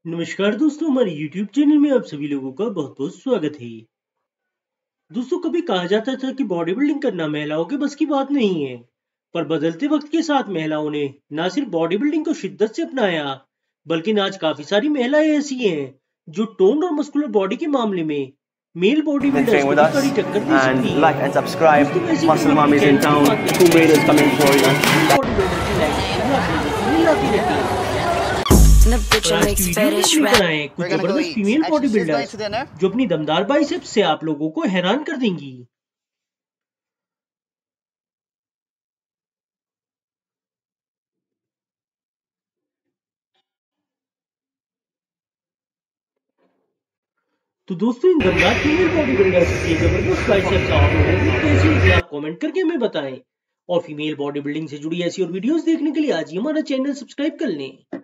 नमस्कार दोस्तों, हमारे YouTube चैनल में आप सभी लोगों का बहुत बहुत स्वागत है। दोस्तों, कभी कहा जाता था कि बॉडी बिल्डिंग करना महिलाओं के बस की बात नहीं है, पर बदलते वक्त के साथ महिलाओं ने न सिर्फ बॉडी बिल्डिंग को शिद्दत से अपनाया, बल्कि आज काफी सारी महिलाएं ऐसी हैं जो टोन और मस्कुलर बॉडी के मामले में मेल बॉडी बिल्डर्स को भी कड़ी टक्कर दे सकती like हैं। and subscribe. दोस्तों, वैसे Muscle हम Mom अपने is in चैनल में town. बात Two करते हैं raiders coming for you. Body builder की लाइफ मिलाती रहती है। और आज की वीडियो में लेकर आए हैं कुछ जबरदस्त फीमेल बॉडी बिल्डर्स जो अपनी दमदार बाइसेप्स से आप लोगों को हैरान कर देंगी। तो दोस्तों, इन दमदार फीमेल बॉडी बिल्डर्स की जबरदस्त बाइसेप्स आप लोगों को कैसी लगी, आप कमेंट करके हमें बताएं। और फीमेल बॉडी बिल्डिंग से जुड़ी ऐसी और वीडियोस देखने के लिए आज ही हमारा चैनल सब्सक्राइब कर लें।